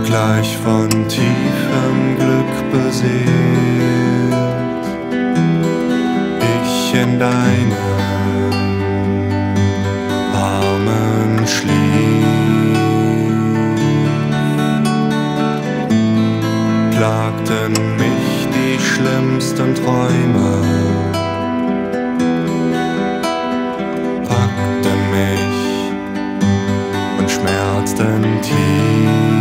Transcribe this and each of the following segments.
gleich von tiefem Glück beseelt, ich in deine Armen schlief, plagten mich die schlimmsten Träume, packten mich und schmerzten tief.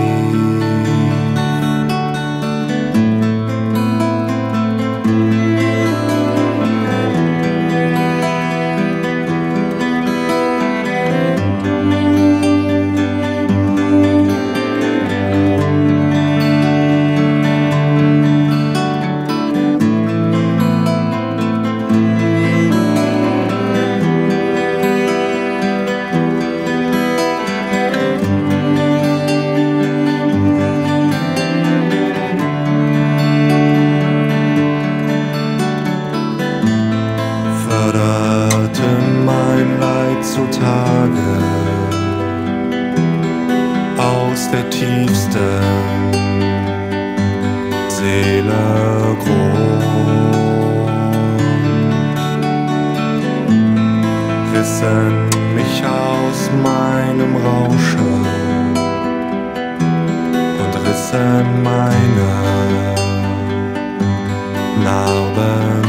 Zutage aus der tiefsten Seele Grund, rissen mich aus meinem Rausche und rissen meine Narben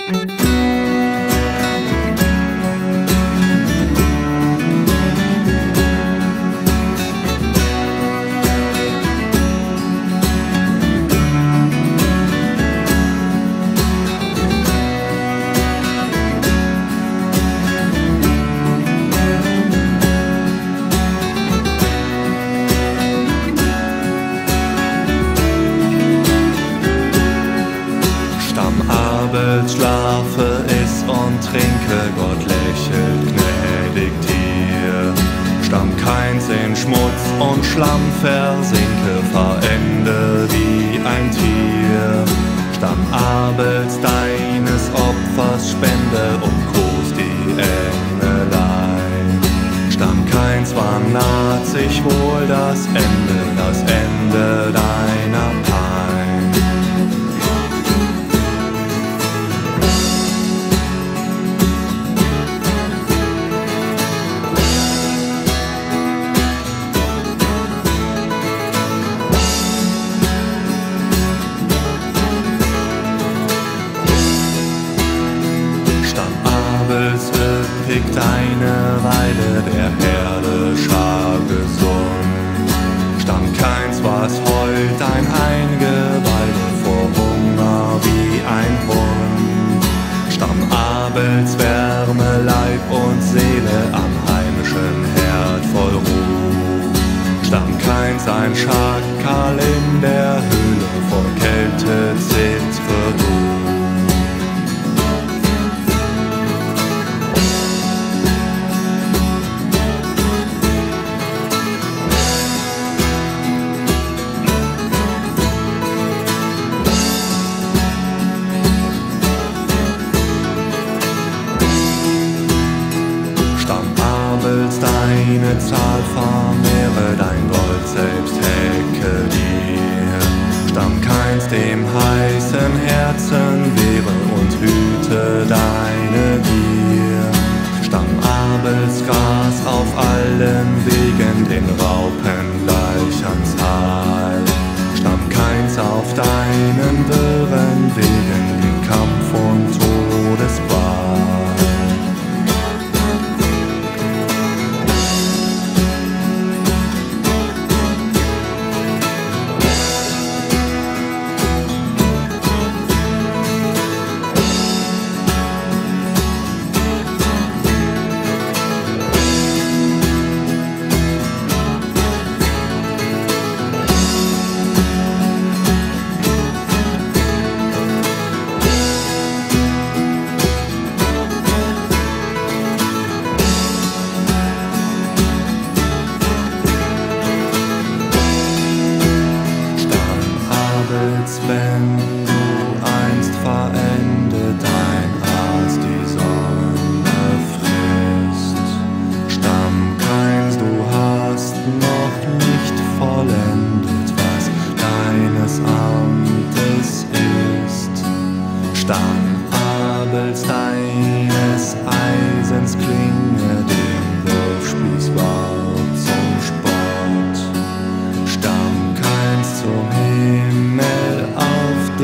Schlafe, iss und trinke, Gott lächelt gnädig dir. Stamm keins in Schmutz und Schlamm versinke, verende wie ein Tier. Stamm Abels deines Opfers spende und groß die Engelein. Stamm keins, wann naht sich wohl das Ende deiner Pein. Eine Weile der Herde Schar gesund. Stamm keins, was heult ein Eingeweide vor Hunger wie ein Hund. Stamm Abels Wärme, Leib und Seele am heimischen Herd voll Ruh. Stamm keins, ein Schakal in der Höhle vor Kälte zittre du. Deine Zahl vermehre, dein Gold selbst hecke dir. Stamm keins dem heißen Herzen wehre und hüte deine Gier. Stamm Abels Gras auf allen Wegen, den Raupen gleich ans Heil. Stamm keins auf deinen wirren Wegen, den Kampf und Todesqual. Wenn du einst verendet dein Aas die Sonne frisst, Stamm keins, du hast noch nicht vollendet, was deines Amtes ist. Stamm Abels deines Eisens Klinge, dem Wurfspieß war zum Sport. Stamm keins zum Himmel auf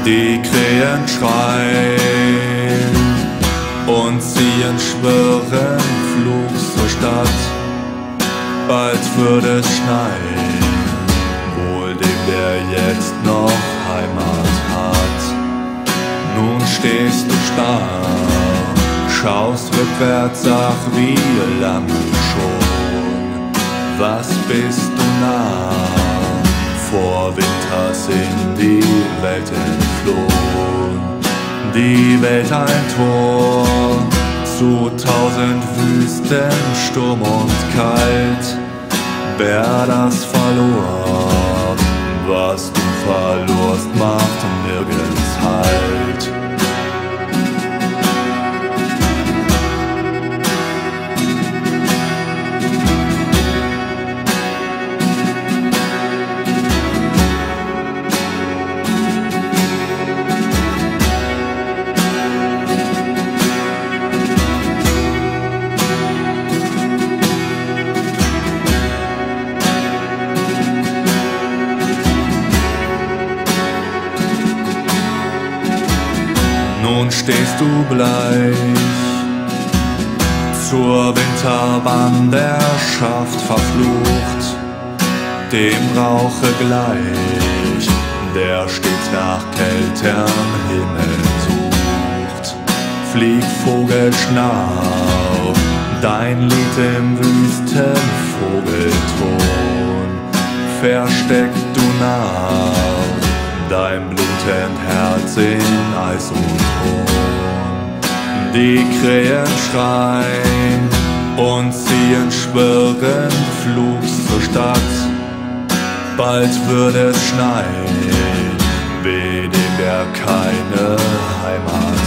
Die Krähen schreien und ziehen schwirren flugs zur Stadt. Bald wird es schneien, wohl dem, der jetzt noch Heimat hat. Nun stehst du starr, schaust rückwärts, ach wie lange schon. Was bist du nah? Vor Winter sind die Welt entflohen. Die Welt ein Tor zu 1000 Wüsten, Sturm und Kalt. Wer das verlor, was du verlorst, macht nirgends Halt. Nun stehst du bleich zur Winterwanderschaft verflucht, dem Rauche gleich, der stets nach kälterm Himmel sucht. Flieg, Vogel, schnauf, dein Lied im wüsten Vogelton. Versteck du nach dein blutend Herz in Eis und Ton. Die Krähen schreien und ziehen schwirrend flugs zur Stadt. Bald wird es schneien, weh dem, der keine Heimat